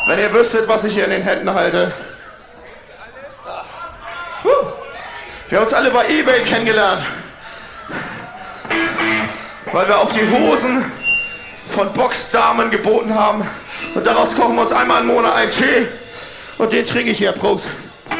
Wenn ihr wüsstet, was ich hier in den Händen halte. Wir haben uns alle bei eBay kennengelernt. Weil wir auf die Hosen von Boxdamen geboten haben. Und daraus kochen wir uns einmal im Monat einen Tee. Und den trinke ich hier. Prost.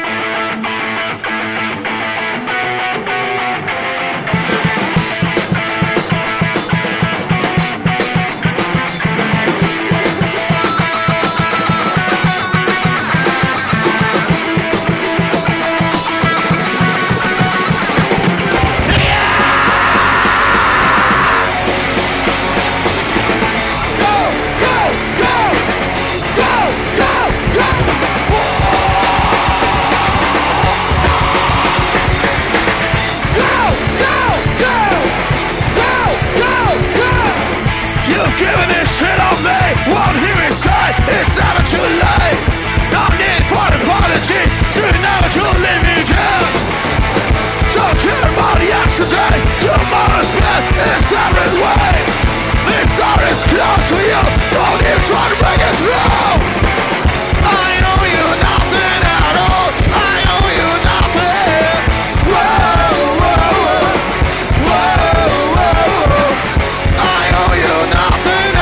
Giving this shit on me, won't hear me say it's never too late. No need for apologies, to never to leave me again. Don't care about yesterday, tomorrow's man, it's every way. This door is closed for you, don't even try to break it through. I owe you nothing at all, I owe you nothing. Whoa, whoa, whoa, whoa, whoa. I owe you nothing.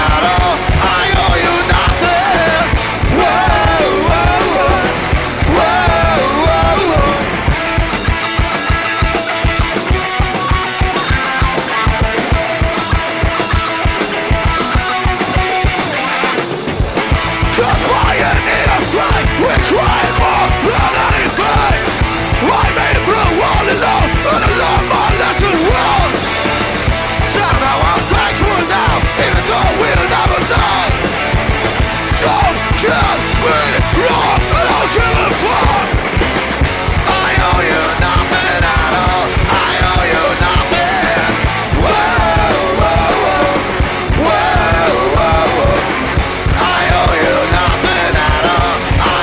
We're crying more than anything. I made it through all alone, and I learned my lesson well. Somehow I'm thankful now, even though we'll never know. Don't get me wrong, and I'll give a fuck. I owe you nothing at all, I owe you nothing. Whoa, whoa, whoa, whoa, whoa, whoa. I owe you nothing at all.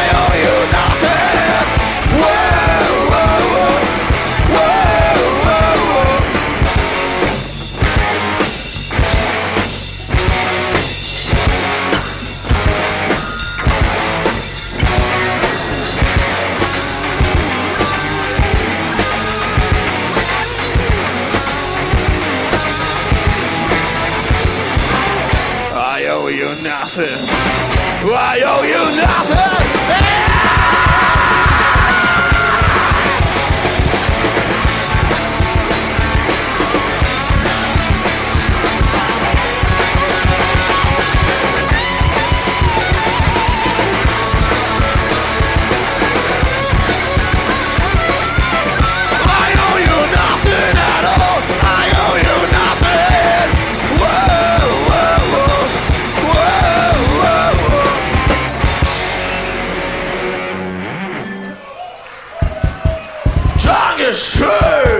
I owe you nothing. I owe you nothing. Dankeschön!